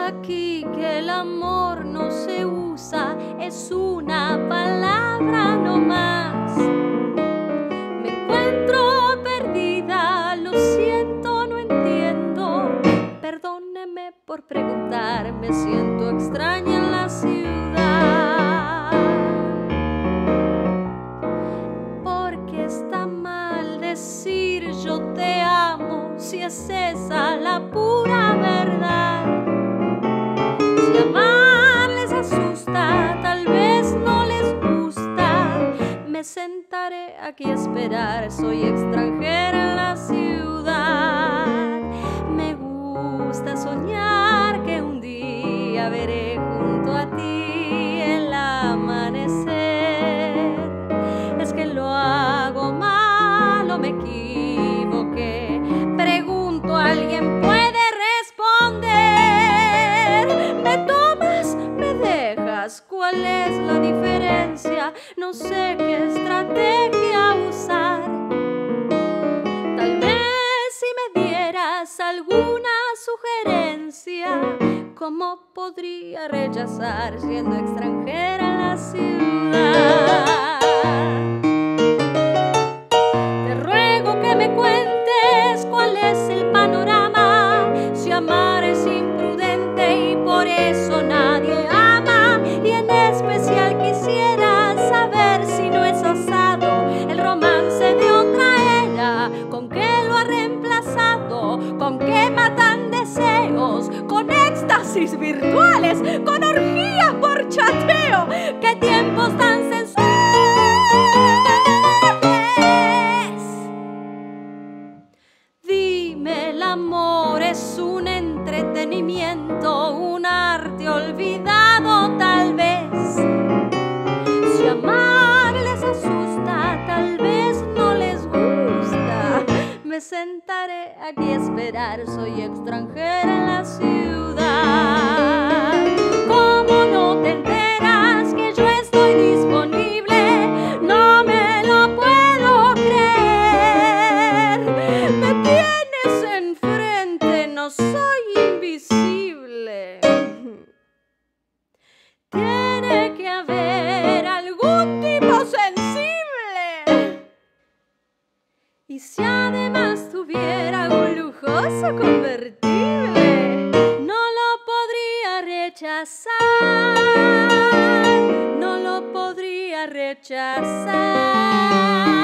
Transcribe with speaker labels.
Speaker 1: aquí que el amor no se usa, es una palabra no más. Me encuentro perdida, lo siento, no entiendo. Perdóneme por preguntar, me siento extraña en la ciudad. Porque está mal decir yo te amo, si es esa la pura verdad. Si amar les asusta, tal vez no les gusta, me sentaré aquí a esperar, soy extranjera en la ciudad. Me gusta soñar que un día veré junto a ti el amanecer. Es que lo hago mal o me equivoqué, pregunto, ¿alguien puede responder? ¿Me tomas? ¿Me dejas? ¿Cuál es la diferencia? No sé qué estrategia usar. Tal vez si me dieras alguna sugerencia, ¿cómo podría rechazar siendo extranjera en la ciudad? Te ruego que me cuentes cuál es el panorama, si amar es imprudente y por eso nadie ama, y en especial quisiera saber si no es asado el romance de otra era, con qué lo ha reemplazado, con qué matan deseos, con éxtasis virtuales, con orgías por chateo, qué tiempos tan sensuales. Dime, el amor es un entretenimiento, un arte olvidado tal vez. Si amar les asusta, tal vez no les gusta, me sentaré aquí a esperar, soy extranjera en la ciudad. ¿Cómo no te enteras que yo estoy disponible? No me lo puedo creer. Me tienes enfrente, no soy invisible. Tiene que haber algún tipo sensible. Y si además tuviera un lujoso convertible, no lo podría rechazar, no lo podría rechazar.